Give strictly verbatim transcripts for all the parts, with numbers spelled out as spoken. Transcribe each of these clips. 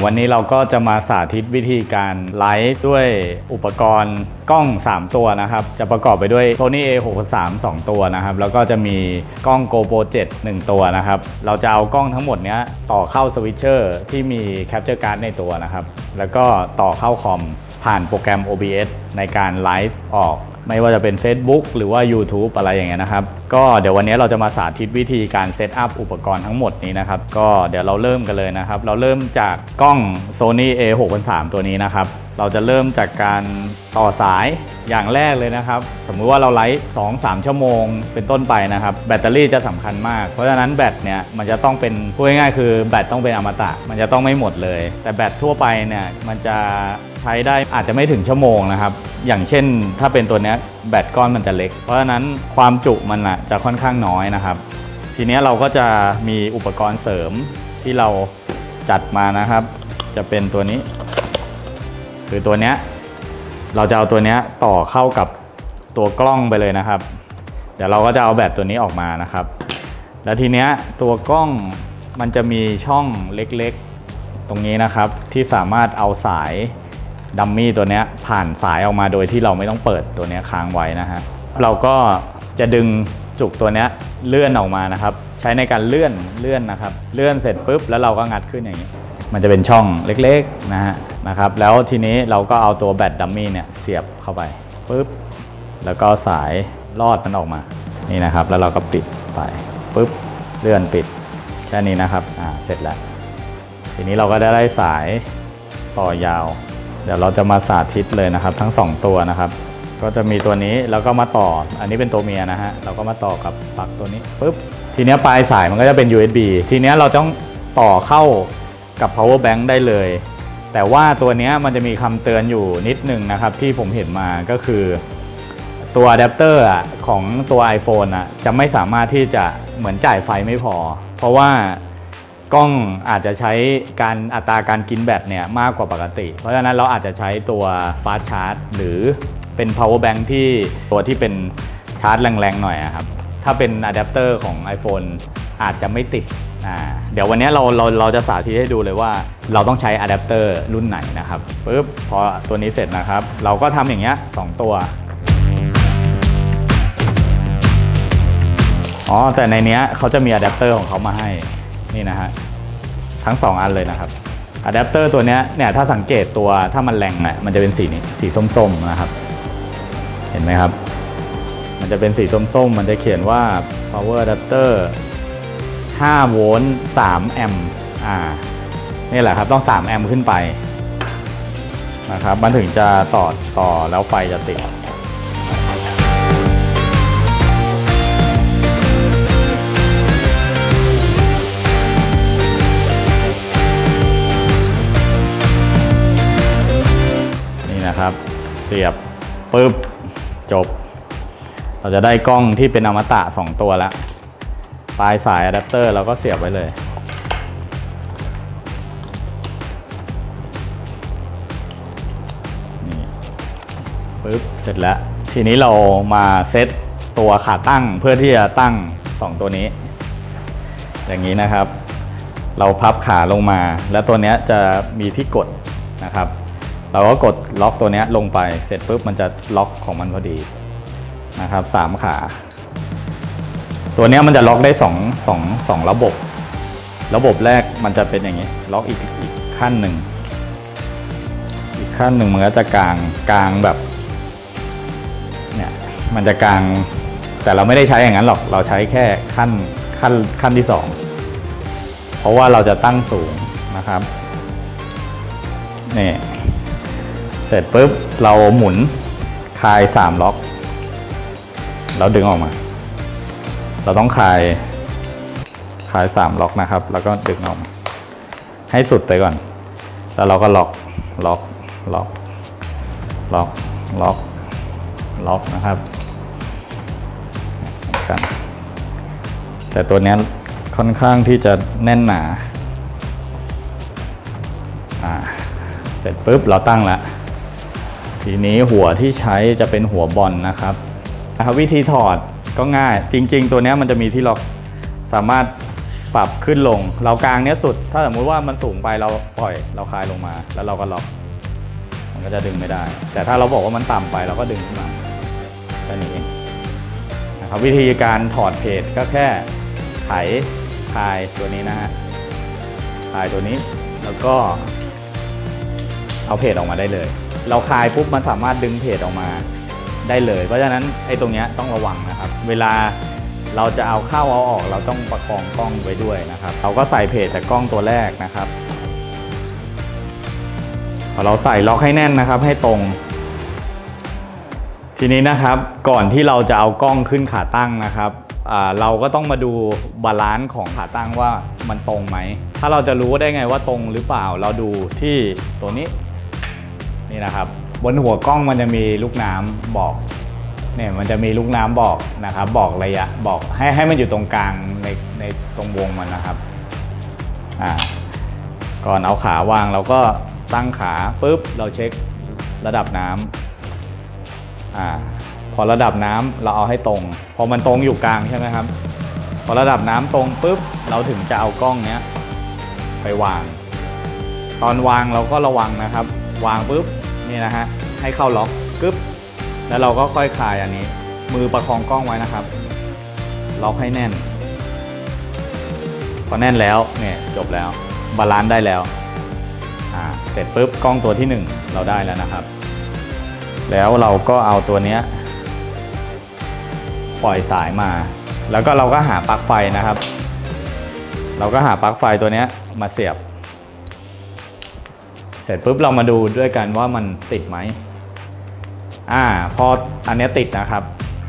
วันนี้เราก็จะมาสาธิตวิธีการไลฟ์ด้วยอุปกรณ์กล้องสามตัวนะครับจะประกอบไปด้วย Sony เอ หกพันสาม สองตัวนะครับแล้วก็จะมีกล้อง GoPro เจ็ด หนึ่งตัวนะครับเราจะเอากล้องทั้งหมดนี้ต่อเข้าสวิตเชอร์ที่มี Capture Card ในตัวนะครับแล้วก็ต่อเข้าคอมผ่านโปรแกรม โอ บี เอส ในการไลฟ์ออกไม่ว่าจะเป็น Facebook หรือว่า YouTube อะไรอย่างเงี้ยนะครับก็เดี๋ยววันนี้เราจะมาสาธิตวิธีการเซตอัพอุปกรณ์ทั้งหมดนี้นะครับก็เดี๋ยวเราเริ่มกันเลยนะครับเราเริ่มจากกล้อง Sony เอ หกพันสาม ตัวนี้นะครับเราจะเริ่มจากการต่อสายอย่างแรกเลยนะครับสมมุติว่าเราไลฟ์ สองถึงสาม ชั่วโมงเป็นต้นไปนะครับแบตเตอรี่จะสำคัญมากเพราะฉะนั้นแบตเนี่ยมันจะต้องเป็นพูดง่ายๆคือแบตต้องเป็นอมตะมันจะต้องไม่หมดเลยแต่แบตทั่วไปเนี่ยมันจะใช้ได้อาจจะไม่ถึงชั่วโมงนะครับอย่างเช่นถ้าเป็นตัวนี้แบตก้อนมันจะเล็กเพราะฉะนั้นความจุมันจะค่อนข้างน้อยนะครับทีนี้เราก็จะมีอุปกรณ์เสริมที่เราจัดมานะครับจะเป็นตัวนี้คือตัวนี้เราจะเอาตัวนี้ต่อเข้ากับตัวกล้องไปเลยนะครับเดี๋ยวเราก็จะเอาแบตตัวนี้ออกมานะครับแล้วทีนี้ตัวกล้องมันจะมีช่องเล็กๆตรงนี้นะครับที่สามารถเอาสายดัมมี่ตัวนี้ผ่านสายออกมาโดยที่เราไม่ต้องเปิดตัวนี้ค้างไว้นะฮะเราก็จะดึงจุกตัวนี้เลื่อนออกมานะครับใช้ในการเลื่อนเลื่อนนะครับเลื่อนเสร็จปุ๊บแล้วเราก็งัดขึ้นอย่างนี้มันจะเป็นช่องเล็กๆนะฮะนะครับแล้วทีนี้เราก็เอาตัวแบตดัมมี่เนี่ยเสียบเข้าไปปุ๊บแล้วก็สายลอดมันออกมานี่นะครับแล้วเราก็ปิดไปปุ๊บเลื่อนปิดแค่นี้นะครับอ่าเสร็จแล้วทีนี้เราก็ได้ได้สายต่อยาวเดี๋ยวเราจะมาสาธิตเลยนะครับทั้งสองตัวนะครับก็จะมีตัวนี้แล้วก็มาต่ออันนี้เป็นตัวเมียนะฮะเราก็มาต่อกับปลั๊กตัวนี้ปุ๊บทีนี้ปลายสายมันก็จะเป็น ยู เอส บี ทีนี้เราต้องต่อเข้ากับ power bank ได้เลยแต่ว่าตัวนี้มันจะมีคำเตือนอยู่นิดหนึ่งนะครับที่ผมเห็นมาก็คือตัวอะแดปเตอร์ของตัว iPhone อ่ะจะไม่สามารถที่จะเหมือนจ่ายไฟไม่พอเพราะว่ากล้องอาจจะใช้การอัตราการกินแบตเนี่ยมากกว่าปกติเพราะฉะนั้นเราอาจจะใช้ตัว fast charge หรือเป็น power bank ที่ตัวที่เป็นชาร์จแรงๆหน่อยครับถ้าเป็นอะแดปเตอร์ของ iPhone อาจจะไม่ติดอ่าเดี๋ยววันนี้เราเราเราจะสาธิตให้ดูเลยว่าเราต้องใช้อะแดปเตอร์รุ่นไหนนะครับปึ๊บพอตัวนี้เสร็จนะครับเราก็ทำอย่างเงี้ยสองตัวอ๋อแต่ในนี้เขาจะมีอะแดปเตอร์ของเขามาให้นี่นะฮะทั้งสองอันเลยนะครับอะแดปเตอร์ตัวนี้เนี่ยถ้าสังเกตตัวถ้ามันแรงเนี่ยมันจะเป็นสีนี้สีส้มๆนะครับเห็นไหมครับมันจะเป็นสีส้มๆมันจะเขียนว่า power adapter ห้าโวลต์สามแอมป์อ่านี่แหละครับต้องสามแอมป์ขึ้นไปนะครับมันถึงจะต่อต่อแล้วไฟจะติดนะครับเสียบปึ๊บจบเราจะได้กล้องที่เป็นอมตะสองตัวแล้วปลายสายอะแดปเตอร์เราก็เสียบไว้เลยนี่ปึ๊บเสร็จแล้วทีนี้เรามาเซตตัวขาตั้งเพื่อที่จะตั้งสองตัวนี้อย่างนี้นะครับเราพับขาลงมาแล้วตัวนี้จะมีที่กดนะครับเราก็กดล็อกตัวนี้ลงไปเสร็จปุ๊บมันจะล็อกของมันพอดีนะครับสามขาตัวนี้มันจะล็อกได้สองสองสองระบบระบบแรกมันจะเป็นอย่างนี้ล็อกอีกอีกขั้นหนึ่งอีกขั้นหนึ่งมันก็จะกลางกลางแบบเนี่ยมันจะกลางแต่เราไม่ได้ใช้อย่างนั้นหรอกเราใช้แค่ขั้นขั้นขั้นที่สองเพราะว่าเราจะตั้งสูงนะครับนี่เสร็จปุ๊บเราหมุนคลายสามล็อกแล้วดึงออกมาเราต้องคลายคลายสามล็อกนะครับแล้วก็ดึงออกมาให้สุดไปก่อนแล้วเราก็ล็อกล็อกล็อกล็อกล็อกล็อกนะครับกันแต่ตัวนี้ค่อนข้างที่จะแน่นหนาอ่าเสร็จปุ๊บเราตั้งแล้วทีนี้หัวที่ใช้จะเป็นหัวบอลนะครับนะครับวิธีถอดก็ง่ายจริงๆตัวนี้มันจะมีที่ล็อกสามารถปรับขึ้นลงเรากลางเนี้ยสุดถ้าสมมุติว่ามันสูงไปเราปล่อยเราคลายลงมาแล้วเราก็ล็อกมันก็จะดึงไม่ได้แต่ถ้าเราบอกว่ามันต่ำไปเราก็ดึงขึ้นมาแค่นี้เองนะครับวิธีการถอดเพจก็แค่ไขคลายตัวนี้นะฮะคลายตัวนี้แล้วก็เอาเพจออกมาได้เลยเราคลายปุ๊บมันสามารถดึงเพจออกมาได้เลยเพราะฉะนั้นไอ้ตรงนี้ต้องระวังนะครับเวลาเราจะเอาเข้าเอาออกเราต้องประคองกล้องไว้ด้วยนะครับเราก็ใส่เพจจากกล้องตัวแรกนะครับพอเราใส่ล็อกให้แน่นนะครับให้ตรงทีนี้นะครับก่อนที่เราจะเอากล้องขึ้นขาตั้งนะครับเราก็ต้องมาดูบาลานซ์ของขาตั้งว่ามันตรงไหมถ้าเราจะรู้ได้ไงว่าตรงหรือเปล่าเราดูที่ตัวนี้นี่นะครับบนหัวกล้องมันจะมีลูกน้ำบอกเนี่ยมันจะมีลูกน้ำบอกนะครับบอกระยะบอกให้ให้มันอยู่ตรงกลางในในตรงวงมันนะครับอ่าก่อนเอาขาวางเราก็ตั้งขาปุ๊บเราเช็คระดับน้ำอ่าพอระดับน้ำเราเอาให้ตรงพอมันตรงอยู่กลางใช่ไหมครับพอระดับน้ำตรงปุ๊บเราถึงจะเอากล้องเนี้ยไปวางตอนวางเราก็ระวังนะครับวางปุ๊บนี่นะฮะให้เข้าล็อกกึ๊บแล้วเราก็ค่อยคลายอันนี้มือประคองกล้องไว้นะครับล็อกให้แน่นพอแน่นแล้วเนี่ยจบแล้วบาลานซ์ได้แล้วอ่าเสร็จปุ๊บกล้องตัวที่หนึ่งเราได้แล้วนะครับแล้วเราก็เอาตัวเนี้ยปล่อยสายมาแล้วก็เราก็หาปลั๊กไฟนะครับเราก็หาปลั๊กไฟตัวเนี้ยมาเสียบเสร็จปุ๊บเรามาดูด้วยกันว่ามันติดไหมอ่าพออันนี้ติดนะครับ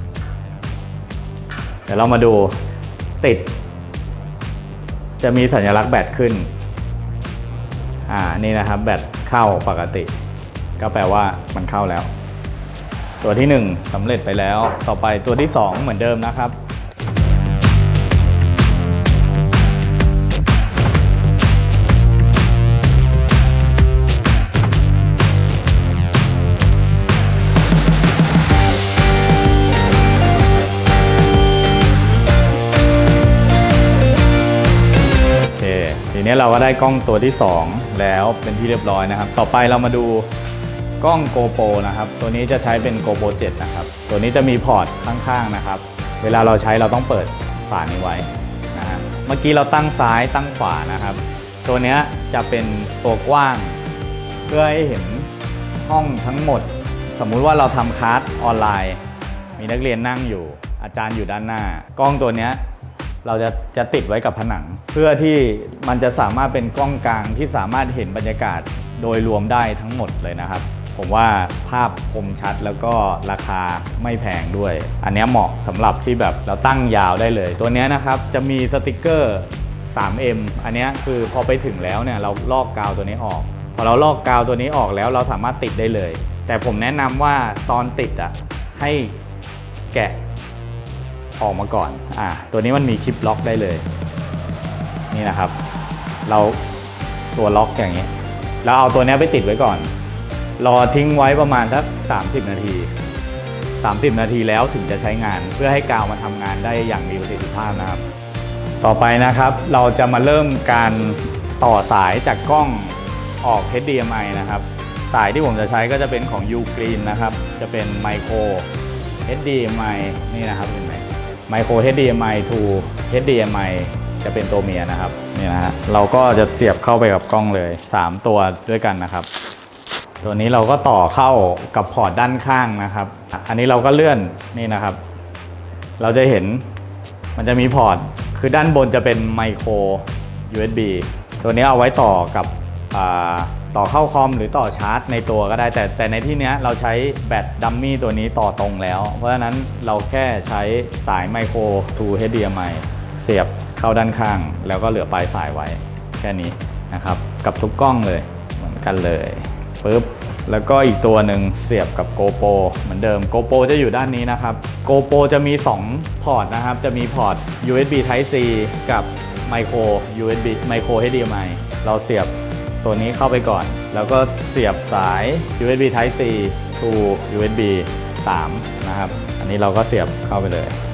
เดี๋ยวเรามาดูติดจะมีสัญลักษณ์แบตขึ้นอ่านี่นะครับแบตเข้าปกติก็แปลว่ามันเข้าแล้วตัวที่หนึ่งสำเร็จไปแล้วต่อไปตัวที่สองเหมือนเดิมนะครับทีนี้เราก็ได้กล้องตัวที่สองแล้วเป็นที่เรียบร้อยนะครับต่อไปเรามาดูกล้อง GoPro นะครับตัวนี้จะใช้เป็น GoPro เจ็ดนะครับตัวนี้จะมีพอร์ตข้างๆนะครับเวลาเราใช้เราต้องเปิดฝานี้ไว้นะฮะเมื่อกี้เราตั้งซ้ายตั้งขวานะครับตัวนี้จะเป็นตัวกว้างเพื่อให้เห็นห้องทั้งหมดสมมุติว่าเราทำคลาสออนไลน์มีนักเรียนนั่งอยู่อาจารย์อยู่ด้านหน้ากล้องตัวนี้เราจะจะติดไว้กับผนังเพื่อที่มันจะสามารถเป็นกล้องกลางที่สามารถเห็นบรรยากาศโดยรวมได้ทั้งหมดเลยนะครับผมว่าภาพคมชัดแล้วก็ราคาไม่แพงด้วยอันนี้เหมาะสำหรับที่แบบเราตั้งยาวได้เลยตัวนี้นะครับจะมีสติกเกอร์ ทรี เอ็ม อันนี้คือพอไปถึงแล้วเนี่ยเราลอกกาวตัวนี้ออกพอเราลอกกาวตัวนี้ออกแล้วเราสามารถติดได้เลยแต่ผมแนะนำว่าตอนติดอ่ะให้แกะออกมาก่อนอ่าตัวนี้มันมีคลิปล็อกได้เลยนี่นะครับเราตัวล็อกอย่างนี้เราเอาตัวนี้ไปติดไว้ก่อนรอทิ้งไว้ประมาณสักสามสิบนาทีสามสิบนาทีแล้วถึงจะใช้งานเพื่อให้กาวมาทำงานได้อย่างมีประสิทธิภาพนะครับต่อไปนะครับเราจะมาเริ่มการต่อสายจากกล้องออก เอช ดี เอ็ม ไอ นะครับสายที่ผมจะใช้ก็จะเป็นของ Ugreen นะครับจะเป็น Micro เอช ดี เอ็ม ไอ นี่นะครับเห็นไหม Micro เอช ดี เอ็ม ไอ to เอช ดี เอ็ม ไอ จะเป็นตัวเมียนะครับนี่นะฮะเราก็จะเสียบเข้าไปกับกล้องเลยสามตัวด้วยกันนะครับตัวนี้เราก็ต่อเข้ากับพอร์ตด้านข้างนะครับอันนี้เราก็เลื่อนนี่นะครับเราจะเห็นมันจะมีพอร์ตคือด้านบนจะเป็นไมโคร ยู เอส บี ตัวนี้เอาไว้ต่อกับต่อเข้าคอมหรือต่อชาร์จในตัวก็ได้แต่แต่ในที่นี้เราใช้แบตดัมมี่ตัวนี้ต่อตรงแล้วเพราะฉะนั้นเราแค่ใช้สายไมโคร to เอช ดี เอ็ม ไอ เสียบเข้าด้านข้างแล้วก็เหลือปลายสายไว้แค่นี้นะครับกับทุกกล้องเลยเหมือนกันเลยปึ๊บแล้วก็อีกตัวหนึ่งเสียบกับ GoPro เหมือนเดิม GoPro จะอยู่ด้านนี้นะครับ GoPro จะมีสองพอร์ตนะครับจะมีพอร์ต ยู เอส บี Type C กับ Micro ยู เอส บี Micro เอช ดี เอ็ม ไอ เราเสียบตัวนี้เข้าไปก่อนแล้วก็เสียบสาย ยู เอส บี Type C to ยู เอส บี สามนะครับอันนี้เราก็เสียบเข้าไปเลย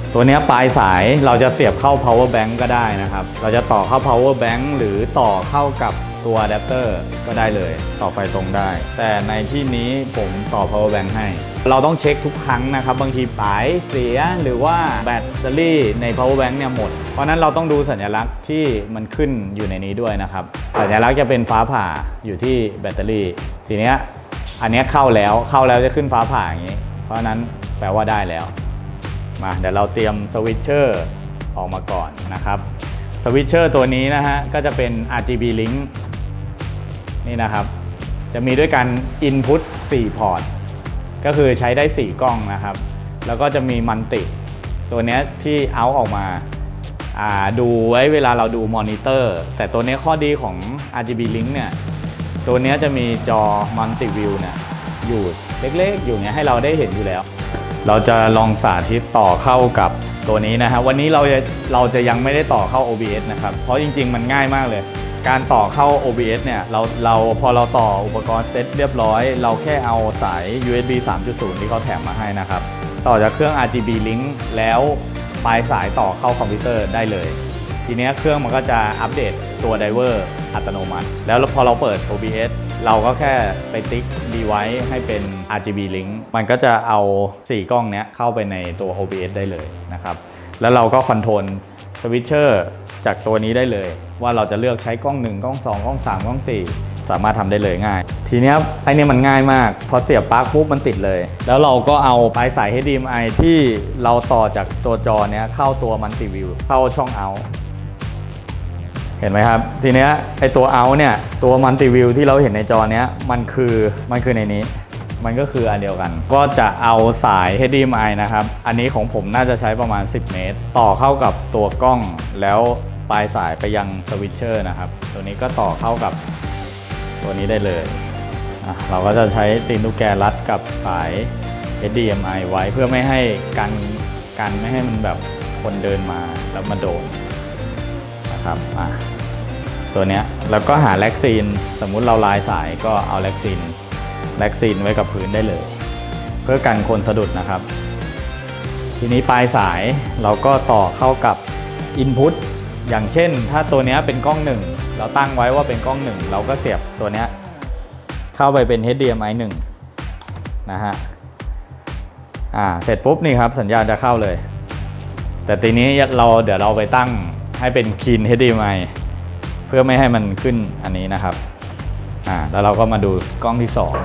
ตัวนี้ปลายสายเราจะเสียบเข้า power bank ก็ได้นะครับเราจะต่อเข้า power bank หรือต่อเข้ากับตัวอะแดปเตอร์ก็ได้เลยต่อไฟตรงได้แต่ในที่นี้ผมต่อ power bank ให้เราต้องเช็คทุกครั้งนะครับบางทีสายเสียหรือว่าแบตเตอรี่ใน power bank เนี่ยหมดเพราะนั้นเราต้องดูสัญลักษณ์ที่มันขึ้นอยู่ในนี้ด้วยนะครับสัญลักษณ์จะเป็นฟ้าผ่าอยู่ที่แบตเตอรี่ทีเนี้ยอันนี้เข้าแล้วเข้าแล้วจะขึ้นฟ้าผ่าอย่างนี้เพราะนั้นแปลว่าได้แล้วมาเดี๋ยวเราเตรียมสวิตเชอร์ออกมาก่อนนะครับสวิตเชอร์ตัวนี้นะฮะก็จะเป็น อาร์ จี บี Link นี่นะครับจะมีด้วยกัน Input สี่ พอร์ตก็คือใช้ได้สี่กล้องนะครับแล้วก็จะมีมันติตัวนี้ที่เอาออกมาดูไว้เวลาเราดูมอนิเตอร์แต่ตัวนี้ข้อดีของ อาร์ จี บี Link เนี่ยตัวนี้จะมีจอ Multi View เนี่ยอยู่เล็กๆอยู่เนี่ยให้เราได้เห็นอยู่แล้วเราจะลองสาธิตต่อเข้ากับตัวนี้นะฮะวันนี้เราจะเราจะยังไม่ได้ต่อเข้า โอ บี เอส นะครับเพราะจริงๆมันง่ายมากเลยการต่อเข้า โอ บี เอส เนี่ยเราเราพอเราต่ออุปกรณ์เซ็ตเรียบร้อยเราแค่เอาสาย ยู เอส บี สามจุดศูนย์ ที่เขาแถมมาให้นะครับต่อจากเครื่อง อาร์ จี บี Link แล้วปลายสายต่อเข้าคอมพิวเตอร์ได้เลยทีนี้เครื่องมันก็จะอัปเดตตัวไดเวอร์อัตโนมัติแล้วพอเราเปิด โอ บี เอส เราก็แค่ไปติ๊ก device ให้เป็น อาร์ จี บี Link มันก็จะเอาสี่กล้องนี้เข้าไปในตัว โอ บี เอส ได้เลยนะครับแล้วเราก็คอนโทรลสวิตเชอร์จากตัวนี้ได้เลยว่าเราจะเลือกใช้กล้องหนึ่งกล้องสองกล้องสามกล้องสี่สามารถทำได้เลยง่ายทีนี้ไอ้นี่มันง่ายมากพอเสียบปลั๊กปุ๊บมันติดเลยแล้วเราก็เอาปลายสาย เอช ดี เอ็ม ไอ ที่เราต่อจากตัวจอเนี้ยเข้าตัว Multi View เข้าช่อง out เห็นไหมครับทีนี้ไอ้ตัว out เนี่ยตัว Multi View ที่เราเห็นในจอเนี้ยมันคือมันคือในนี้มันก็คืออันเดียวกันก็จะเอาสาย เอช ดี เอ็ม ไอ นะครับอันนี้ของผมน่าจะใช้ประมาณสิบเมตรต่อเข้ากับตัวกล้องแล้วปลายสายไปยังสวิตเชอร์นะครับตัวนี้ก็ต่อเข้ากับตัวนี้ได้เลยเราก็จะใช้ตีนลูกแกรัดกับสาย เอช ดี เอ็ม ไอ ไว้เพื่อไม่ให้กันกันไม่ให้มันแบบคนเดินมาแล้วมาโดนนะครับตัวเนี้ยแล้วก็หาแล็กซีนสมมุติเราลายสายก็เอาแล็กซีนแล็กซีนไว้กับพื้นได้เลยเพื่อกันคนสะดุดนะครับทีนี้ปลายสายเราก็ต่อเข้ากับ Input อย่างเช่นถ้าตัวนี้เป็นกล้องหนึ่งเราตั้งไว้ว่าเป็นกล้องหนึ่งเราก็เสียบตัวนี้เข้าไปเป็น เอช ดี เอ็ม ไอ หนึ่งนะฮะอ่าเสร็จปุ๊บนี่ครับสัญญาณจะเข้าเลยแต่ทีนี้เราเดี๋ยวเราไปตั้งให้เป็น Clean เอช ดี เอ็ม ไอ เพื่อไม่ให้มันขึ้นอันนี้นะครับอ่าแล้วเราก็มาดูกล้องที่สอง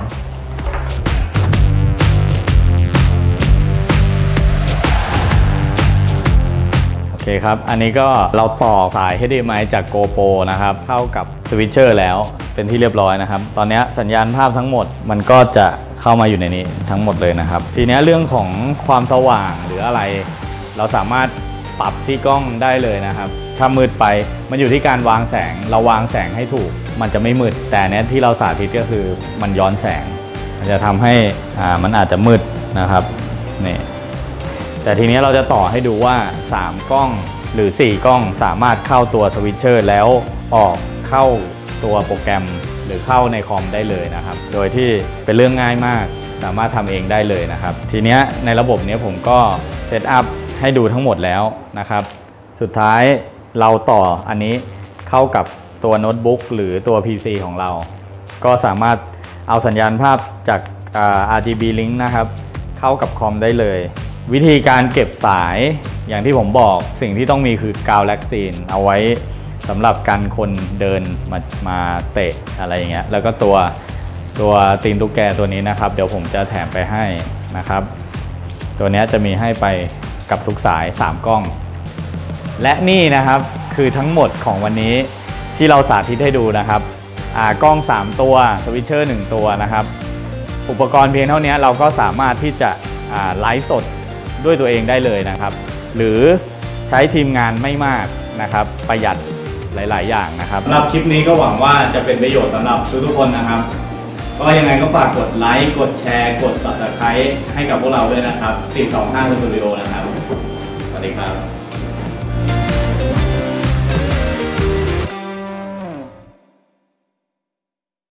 โอเคครับอันนี้ก็เราต่อสาย เอช ดี เอ็ม ไอ จาก GoPro นะครับเข้ากับสวิตเชอร์แล้วเป็นที่เรียบร้อยนะครับตอนนี้สัญญาณภาพทั้งหมดมันก็จะเข้ามาอยู่ในนี้ทั้งหมดเลยนะครับทีนี้เรื่องของความสว่างหรืออะไรเราสามารถปรับที่กล้องได้เลยนะครับถ้ามืดไปมันอยู่ที่การวางแสงเราวางแสงให้ถูกมันจะไม่มืดแต่เนี้ยที่เราสาธิตก็คือมันย้อนแสงมันจะทำให้อ่ามันอาจจะมืดนะครับนี่แต่ทีนี้เราจะต่อให้ดูว่าสามกล้องหรือสี่กล้องสามารถเข้าตัวสวิตเชอร์แล้วออกเข้าตัวโปรแกรมหรือเข้าในคอมได้เลยนะครับโดยที่เป็นเรื่องง่ายมากสามารถทำเองได้เลยนะครับทีนี้ในระบบนี้ผมก็เซตอัพให้ดูทั้งหมดแล้วนะครับสุดท้ายเราต่ออันนี้เข้ากับตัวโน้ตบุ๊กหรือตัว พี ซี ของเราก็สามารถเอาสัญญาณภาพจาก อาร์ จี บี Link นะครับเข้ากับคอมได้เลยวิธีการเก็บสายอย่างที่ผมบอกสิ่งที่ต้องมีคือกาวแล็กซีนเอาไว้สำหรับกันคนเดินมามาเตะอะไรอย่างเงี้ยแล้วก็ตัวตัวตีนตุ๊กแกตัวนี้นะครับเดี๋ยวผมจะแถมไปให้นะครับตัวนี้จะมีให้ไปกับทุกสายสามกล้องและนี่นะครับคือทั้งหมดของวันนี้ที่เราสาธิตให้ดูนะครับกล้องสามตัวสวิตเชอร์หนึ่งตัวนะครับอุปกรณ์เพียงเท่านี้เราก็สามารถที่จะไลฟ์สดด้วยตัวเองได้เลยนะครับหรือใช้ทีมงานไม่มากนะครับประหยัดหลายๆอย่างนะครับสำหรับคลิปนี้ก็หวังว่าจะเป็นประโยชน์สำหรับทุกๆคนนะครับก็ยังไงก็ฝากกดไลค์กดแชร์กด ซับสไครบ์ ให้กับพวกเราด้วยนะครับสี่สองห้า Studio นะครับสวัสดีครับ